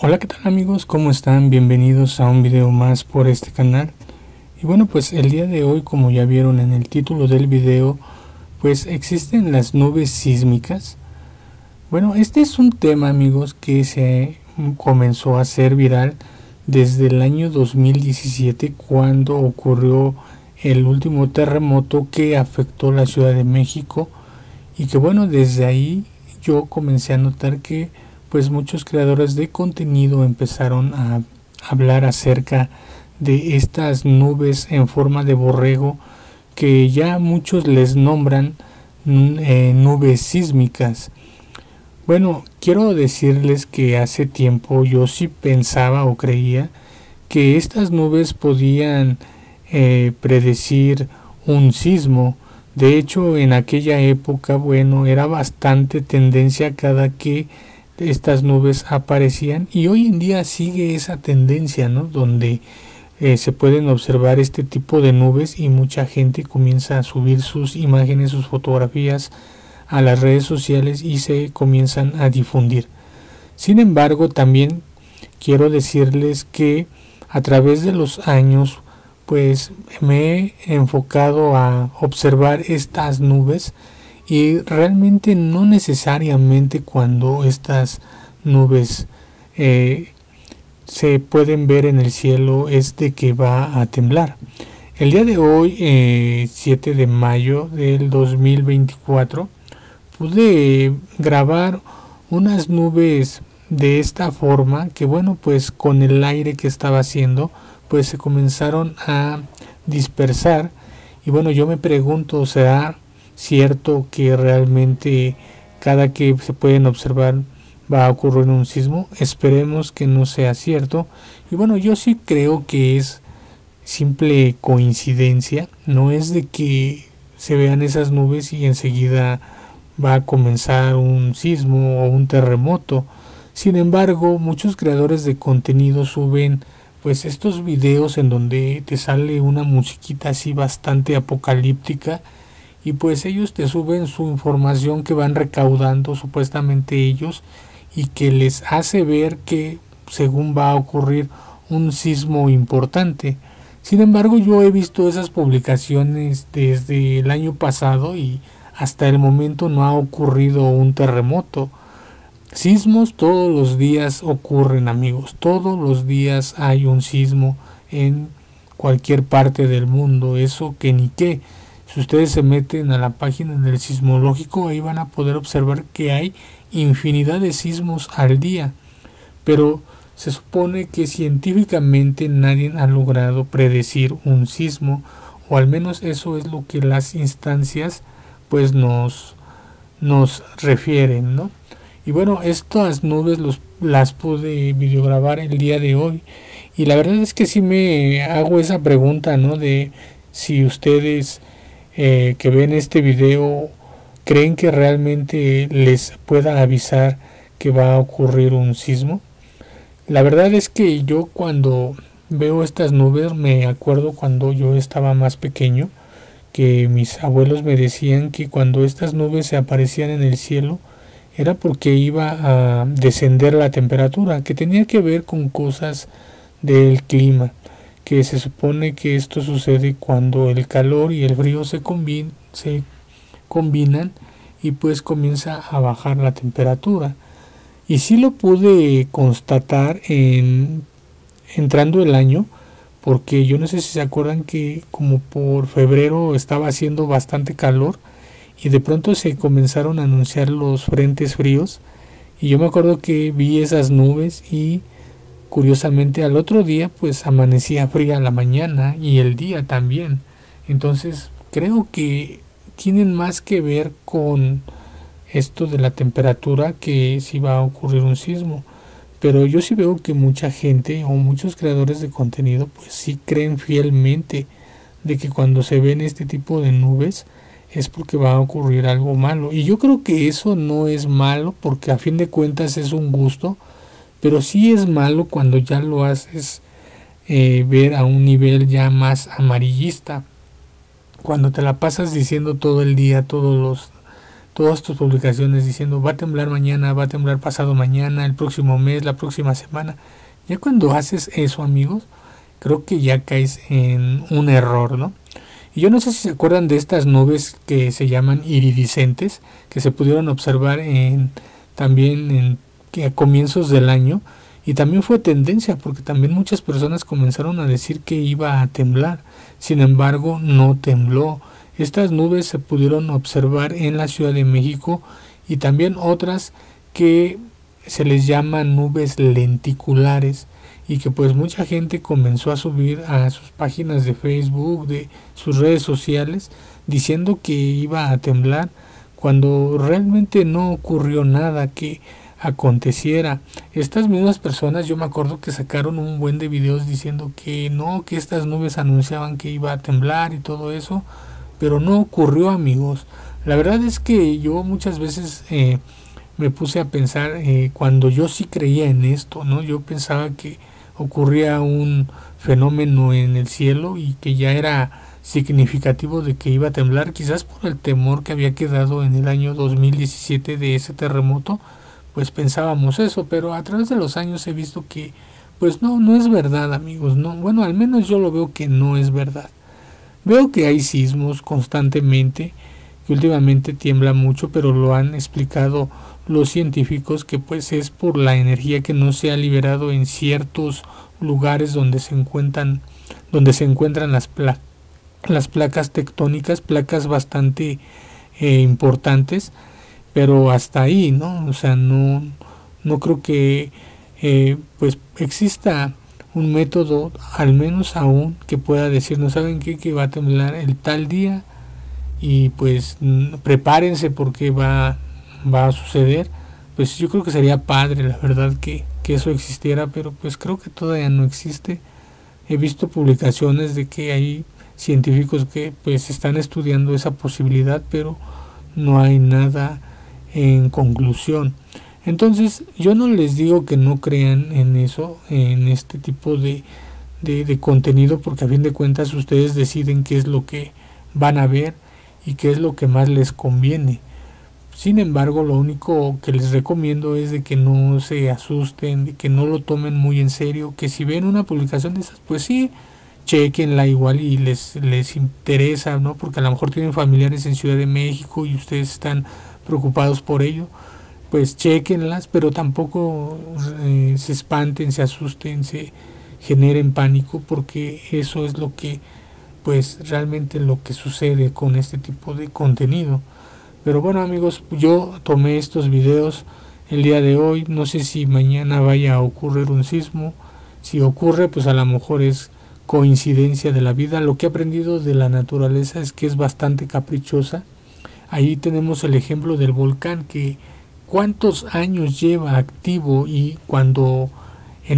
Hola, ¿qué tal amigos? ¿Cómo están? Bienvenidos a un video más por este canal. Y bueno, pues el día de hoy, como ya vieron en el título del video, pues existen las nubes sísmicas. Bueno, este es un tema, amigos, que se comenzó a hacer viral desde el año 2017, cuando ocurrió el último terremoto que afectó la Ciudad de México. Y que bueno, desde ahí yo comencé a notar que pues muchos creadores de contenido empezaron a hablar acerca de estas nubes en forma de borrego, que ya muchos les nombran nubes sísmicas. Bueno, quiero decirles que hace tiempo yo sí pensaba o creía que estas nubes podían predecir un sismo. De hecho, en aquella época, bueno, era bastante tendencia cada que estas nubes aparecían, y hoy en día sigue esa tendencia, ¿no? Donde se pueden observar este tipo de nubes y mucha gente comienza a subir sus imágenes, sus fotografías a las redes sociales y se comienzan a difundir. Sin embargo, también quiero decirles que a través de los años pues me he enfocado a observar estas nubes, y realmente no necesariamente cuando estas nubes se pueden ver en el cielo es de que va a temblar. El día de hoy, 7 de mayo del 2024, pude grabar unas nubes de esta forma que, bueno, pues con el aire que estaba haciendo pues se comenzaron a dispersar. Y bueno, yo me pregunto, ¿será cierto que realmente cada que se pueden observar va a ocurrir un sismo? Esperemos que no sea cierto. Y bueno, yo sí creo que es simple coincidencia, no es de que se vean esas nubes y enseguida va a comenzar un sismo o un terremoto. Sin embargo, muchos creadores de contenido suben pues estos videos en donde te sale una musiquita así bastante apocalíptica, y pues ellos te suben su información que van recaudando supuestamente ellos, y que les hace ver que según va a ocurrir un sismo importante. Sin embargo, yo he visto esas publicaciones desde el año pasado y hasta el momento no ha ocurrido un terremoto. Sismos todos los días ocurren, amigos, todos los días hay un sismo en cualquier parte del mundo, eso que ni qué. Si ustedes se meten a la página del sismológico, ahí van a poder observar que hay infinidad de sismos al día, pero se supone que científicamente nadie ha logrado predecir un sismo, o al menos eso es lo que las instancias pues nos refieren, ¿no? Y bueno, estas nubes las pude videograbar el día de hoy, y la verdad es que sí me hago esa pregunta, ¿no? De si ustedes que ven este video creen que realmente les pueda avisar que va a ocurrir un sismo. La verdad es que yo cuando veo estas nubes me acuerdo cuando yo estaba más pequeño, que mis abuelos me decían que cuando estas nubes se aparecían en el cielo era porque iba a descender la temperatura, que tenía que ver con cosas del clima, que se supone que esto sucede cuando el calor y el frío se combinan y pues comienza a bajar la temperatura. Y sí lo pude constatar entrando el año, porque yo no sé si se acuerdan que como por febrero estaba haciendo bastante calor y de pronto se comenzaron a anunciar los frentes fríos, y yo me acuerdo que vi esas nubes y curiosamente al otro día pues amanecía fría la mañana y el día también. Entonces creo que tienen más que ver con esto de la temperatura que si va a ocurrir un sismo. Pero yo sí veo que mucha gente o muchos creadores de contenido pues sí creen fielmente de que cuando se ven este tipo de nubes es porque va a ocurrir algo malo. Y yo creo que eso no es malo, porque a fin de cuentas es un gusto, pero sí es malo cuando ya lo haces ver a un nivel ya más amarillista. Cuando te la pasas diciendo todo el día, todos los todas tus publicaciones diciendo va a temblar mañana, va a temblar pasado mañana, el próximo mes, la próxima semana. Ya cuando haces eso, amigos, creo que ya caes en un error, ¿no? Y yo no sé si se acuerdan de estas nubes que se llaman iridiscentes, que se pudieron observar también a comienzos del año, y también fue tendencia porque también muchas personas comenzaron a decir que iba a temblar. Sin embargo, no tembló. Estas nubes se pudieron observar en la Ciudad de México y también otras que se les llama nubes lenticulares, y que pues mucha gente comenzó a subir a sus páginas de Facebook, de sus redes sociales, diciendo que iba a temblar, cuando realmente no ocurrió nada que aconteciera. Estas mismas personas, yo me acuerdo que sacaron un buen de videos diciendo que no, que estas nubes anunciaban que iba a temblar y todo eso, pero no ocurrió, amigos. La verdad es que yo muchas veces me puse a pensar, cuando yo sí creía en esto, ¿no? Yo pensaba que ocurría un fenómeno en el cielo y que ya era significativo de que iba a temblar, quizás por el temor que había quedado en el año 2017 de ese terremoto, pues pensábamos eso, pero a través de los años he visto que pues no es verdad, amigos, no, bueno, al menos yo lo veo que no es verdad. Veo que hay sismos constantemente, que últimamente tiembla mucho, pero lo han explicado los científicos que pues es por la energía que no se ha liberado en ciertos lugares donde se encuentran las placas tectónicas, placas bastante importantes, pero hasta ahí, ¿no? O sea, no creo que pues exista un método, al menos aún, que pueda decirnos, ¿saben qué? Que va a temblar el tal día y pues prepárense porque va a suceder. Pues yo creo que sería padre, la verdad, que eso existiera, pero pues creo que todavía no existe. He visto publicaciones de que hay científicos que pues están estudiando esa posibilidad, pero no hay nada en conclusión. Entonces yo no les digo que no crean en eso, en este tipo de contenido, porque a fin de cuentas ustedes deciden qué es lo que van a ver y qué es lo que más les conviene. Sin embargo, lo único que les recomiendo es de que no se asusten, de que no lo tomen muy en serio, que si ven una publicación de esas, pues sí, chequenla igual y les interesa, ¿no? Porque a lo mejor tienen familiares en Ciudad de México y ustedes están preocupados por ello, pues chequenlas, pero tampoco se espanten, se asusten, se generen pánico, porque eso es lo que, pues realmente lo que sucede con este tipo de contenido. Pero bueno, amigos, yo tomé estos videos el día de hoy, no sé si mañana vaya a ocurrir un sismo. Si ocurre, pues a lo mejor es coincidencia de la vida. Lo que he aprendido de la naturaleza es que es bastante caprichosa. Ahí tenemos el ejemplo del volcán, que cuántos años lleva activo, y cuando en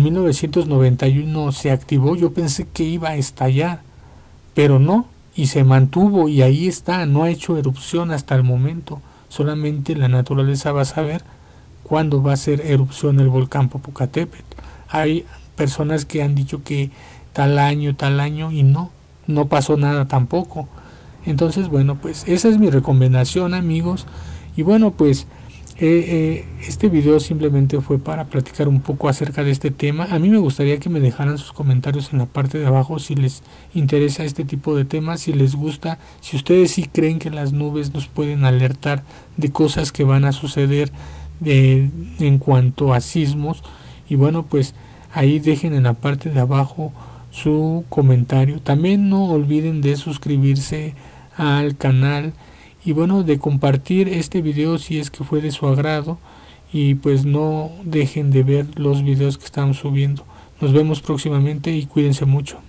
1991 se activó yo pensé que iba a estallar, pero no, y se mantuvo y ahí está, no ha hecho erupción hasta el momento. Solamente la naturaleza va a saber cuándo va a hacer erupción el volcán Popocatépetl. Hay personas que han dicho que tal año y no pasó nada tampoco. Entonces, bueno, pues esa es mi recomendación, amigos. Y bueno, pues este video simplemente fue para platicar un poco acerca de este tema. A mí me gustaría que me dejaran sus comentarios en la parte de abajo si les interesa este tipo de temas, si les gusta, si ustedes sí creen que las nubes nos pueden alertar de cosas que van a suceder en cuanto a sismos. Y bueno, pues ahí dejen en la parte de abajo su comentario. También no olviden de suscribirse al canal y bueno, de compartir este video si es que fue de su agrado, y pues no dejen de ver los videos que estamos subiendo. Nos vemos próximamente y cuídense mucho.